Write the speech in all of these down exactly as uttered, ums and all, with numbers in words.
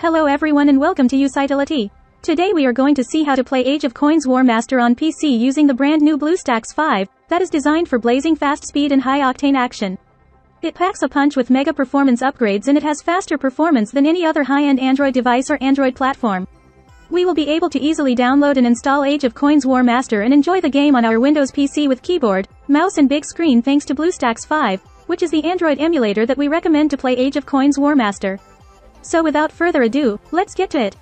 Hello everyone and welcome to Usitility. Today we are going to see how to play Age of Coins War Master on P C using the brand new BlueStacks five, that is designed for blazing fast speed and high-octane action. It packs a punch with mega performance upgrades and it has faster performance than any other high-end Android device or Android platform. We will be able to easily download and install Age of Coins War Master and enjoy the game on our Windows P C with keyboard, mouse and big screen thanks to BlueStacks five, which is the Android emulator that we recommend to play Age of Coins War Master. So without further ado, let's get to it.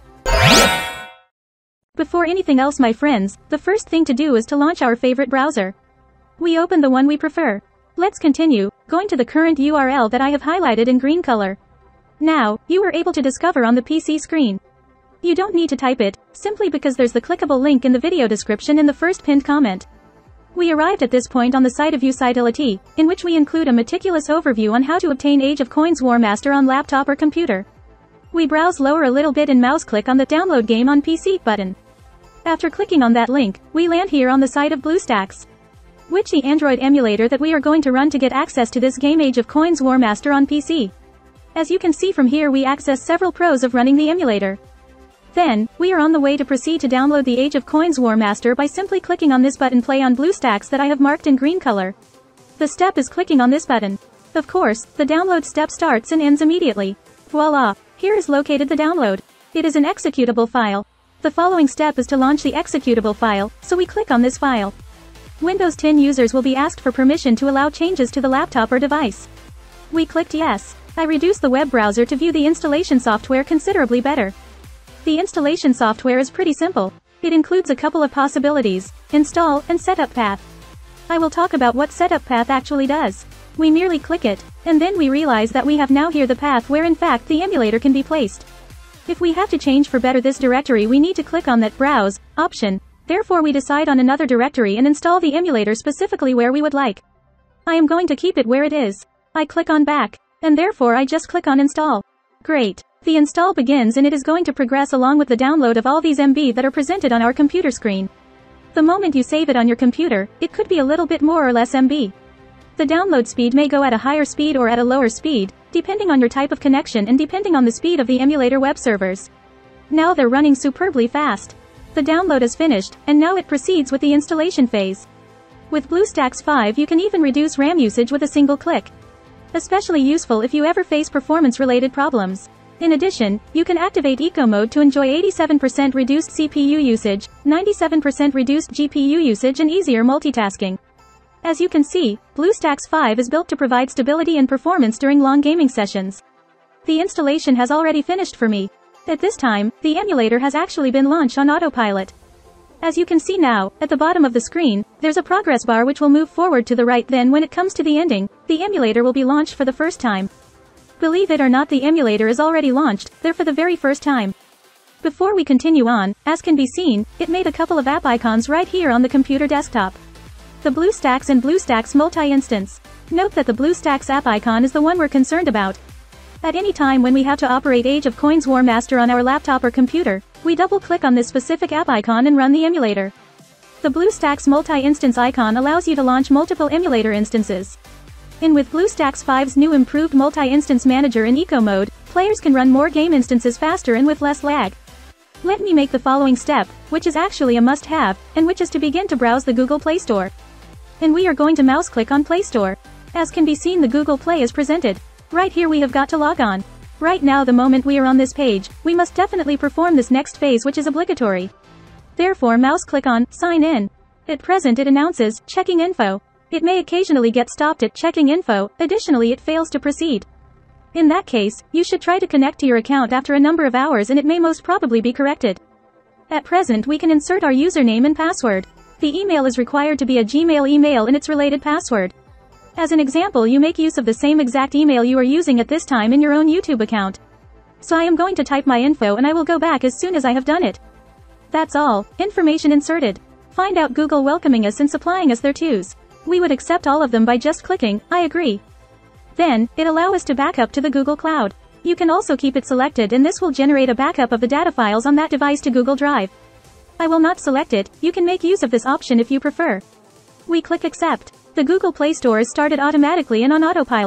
Before anything else my friends, the first thing to do is to launch our favorite browser. We open the one we prefer. Let's continue, going to the current U R L that I have highlighted in green color. Now, you are able to discover on the P C screen. You don't need to type it, simply because there's the clickable link in the video description in the first pinned comment. We arrived at this point on the site of Usitility, in which we include a meticulous overview on how to obtain Age of Coins War Master on laptop or computer. We browse lower a little bit and mouse click on the Download Game on P C button. After clicking on that link, we land here on the site of BlueStacks, which the Android emulator that we are going to run to get access to this game Age of Coins War Master on P C. As you can see from here we access several pros of running the emulator. Then, we are on the way to proceed to download the Age of Coins War Master by simply clicking on this button Play on BlueStacks that I have marked in green color. The step is clicking on this button. Of course, the download step starts and ends immediately. Voila! Here is located the download. It is an executable file. The following step is to launch the executable file, so we click on this file. Windows ten users will be asked for permission to allow changes to the laptop or device. We clicked yes. I reduced the web browser to view the installation software considerably better. The installation software is pretty simple. It includes a couple of possibilities: install and setup path. I will talk about what setup path actually does. We merely click it, and then we realize that we have now here the path where in fact the emulator can be placed. If we have to change for better this directory we need to click on that Browse option, therefore we decide on another directory and install the emulator specifically where we would like. I am going to keep it where it is. I click on Back, and therefore I just click on Install. Great. The install begins and it is going to progress along with the download of all these M B that are presented on our computer screen. The moment you save it on your computer, it could be a little bit more or less M B. The download speed may go at a higher speed or at a lower speed, depending on your type of connection and depending on the speed of the emulator web servers. Now they're running superbly fast. The download is finished, and now it proceeds with the installation phase. With BlueStacks five you can even reduce RAM usage with a single click. Especially useful if you ever face performance-related problems. In addition, you can activate Eco Mode to enjoy eighty-seven percent reduced C P U usage, ninety-seven percent reduced G P U usage and easier multitasking. As you can see, BlueStacks five is built to provide stability and performance during long gaming sessions. The installation has already finished for me. At this time, the emulator has actually been launched on autopilot. As you can see now, at the bottom of the screen, there's a progress bar which will move forward to the right. Then when it comes to the ending, the emulator will be launched for the first time. Believe it or not, the emulator is already launched, there for the very first time. Before we continue on, as can be seen, it made a couple of app icons right here on the computer desktop. The BlueStacks and BlueStacks multi-instance. Note that the BlueStacks app icon is the one we're concerned about. At any time when we have to operate Age of Coins War Master on our laptop or computer, we double-click on this specific app icon and run the emulator. The BlueStacks multi-instance icon allows you to launch multiple emulator instances. And with BlueStacks five's new improved multi-instance manager in Eco Mode, players can run more game instances faster and with less lag. Let me make the following step, which is actually a must-have, and which is to begin to browse the Google Play Store. And we are going to mouse click on Play Store. As can be seen, the Google Play is presented. Right here we have got to log on. Right now the moment we are on this page, we must definitely perform this next phase which is obligatory. Therefore mouse click on Sign In. At present it announces Checking Info. It may occasionally get stopped at Checking Info, additionally it fails to proceed. In that case, you should try to connect to your account after a number of hours and it may most probably be corrected. At present we can insert our username and password. The email is required to be a Gmail email and its related password. As an example, you make use of the same exact email you are using at this time in your own YouTube account. So I am going to type my info and I will go back as soon as I have done it. That's all. Information inserted. Find out Google welcoming us and supplying us their twos. We would accept all of them by just clicking I agree. Then, it allows us to back up to the Google Cloud. You can also keep it selected and this will generate a backup of the data files on that device to Google Drive. I will not select it, you can make use of this option if you prefer. We click Accept. The Google Play Store is started automatically and on autopilot.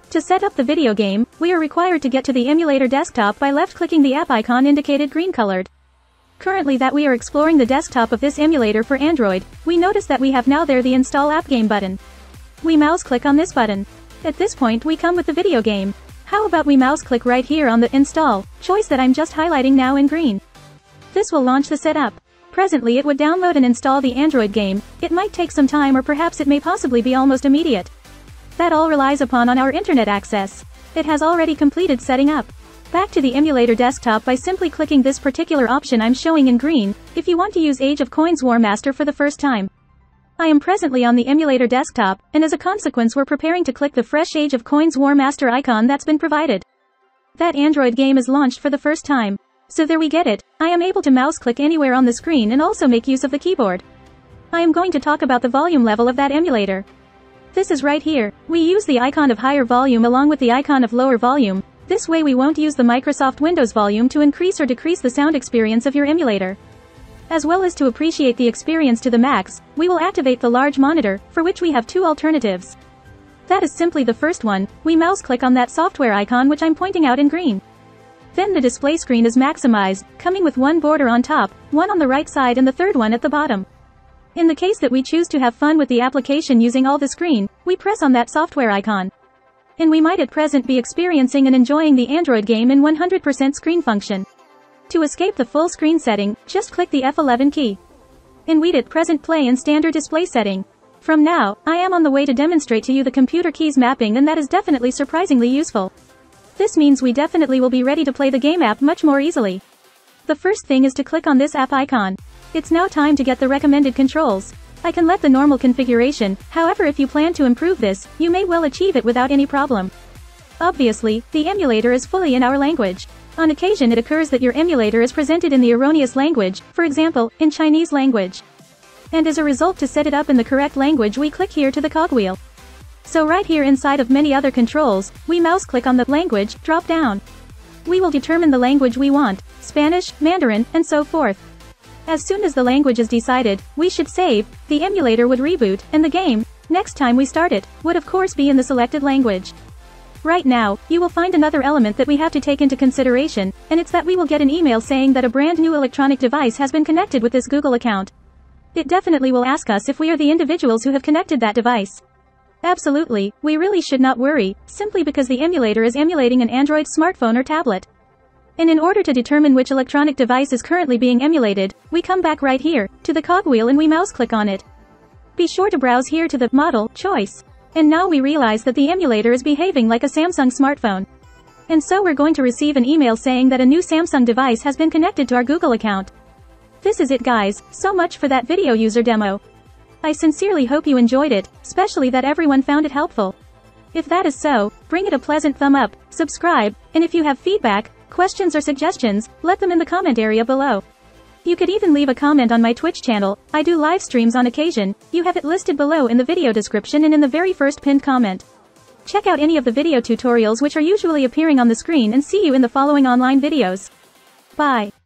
To set up the video game, we are required to get to the emulator desktop by left-clicking the app icon indicated green-colored. Currently that we are exploring the desktop of this emulator for Android, we notice that we have now there the Install App Game button. We mouse-click on this button. At this point we come with the video game. How about we mouse-click right here on the Install choice that I'm just highlighting now in green. This will launch the setup. Presently it would download and install the Android game. It might take some time or perhaps it may possibly be almost immediate. That all relies upon on our internet access. It has already completed setting up. Back to the emulator desktop by simply clicking this particular option I'm showing in green, if you want to use Age of Coins War Master for the first time. I am presently on the emulator desktop, and as a consequence we're preparing to click the fresh Age of Coins War Master icon that's been provided. That Android game is launched for the first time. So there we get it, I am able to mouse click anywhere on the screen and also make use of the keyboard. I am going to talk about the volume level of that emulator. This is right here. We use the icon of higher volume along with the icon of lower volume. This way we won't use the Microsoft Windows volume to increase or decrease the sound experience of your emulator. As well as to appreciate the experience to the max, we will activate the large monitor, for which we have two alternatives. That is simply the first one. We mouse click on that software icon which I'm pointing out in green. Then the display screen is maximized, coming with one border on top, one on the right side and the third one at the bottom. In the case that we choose to have fun with the application using all the screen, we press on that software icon. And we might at present be experiencing and enjoying the Android game in one hundred percent screen function. To escape the full screen setting, just click the F eleven key. And we'd at present play in standard display setting. From now, I am on the way to demonstrate to you the computer keys mapping, and that is definitely surprisingly useful. This means we definitely will be ready to play the game app much more easily. The first thing is to click on this app icon. It's now time to get the recommended controls. I can let the normal configuration, however if you plan to improve this, you may well achieve it without any problem. Obviously, the emulator is fully in our language. On occasion it occurs that your emulator is presented in the erroneous language, for example, in Chinese language. And as a result, to set it up in the correct language we click here to the cogwheel. So right here inside of many other controls, we mouse click on the language drop down. We will determine the language we want, Spanish, Mandarin, and so forth. As soon as the language is decided, we should save, the emulator would reboot, and the game, next time we start it, would of course be in the selected language. Right now, you will find another element that we have to take into consideration, and it's that we will get an email saying that a brand new electronic device has been connected with this Google account. It definitely will ask us if we are the individuals who have connected that device. Absolutely, we really should not worry, simply because the emulator is emulating an Android smartphone or tablet. And in order to determine which electronic device is currently being emulated, we come back right here, to the cogwheel, and we mouse click on it. Be sure to browse here to the model choice. And now we realize that the emulator is behaving like a Samsung smartphone. And so we're going to receive an email saying that a new Samsung device has been connected to our Google account. This is it guys, so much for that video user demo. I sincerely hope you enjoyed it, especially that everyone found it helpful. If that is so, bring it a pleasant thumb up, subscribe, and if you have feedback, questions or suggestions, let them in the comment area below. You could even leave a comment on my Twitch channel. I do live streams on occasion. You have it listed below in the video description and in the very first pinned comment. Check out any of the video tutorials which are usually appearing on the screen, and see you in the following online videos. Bye.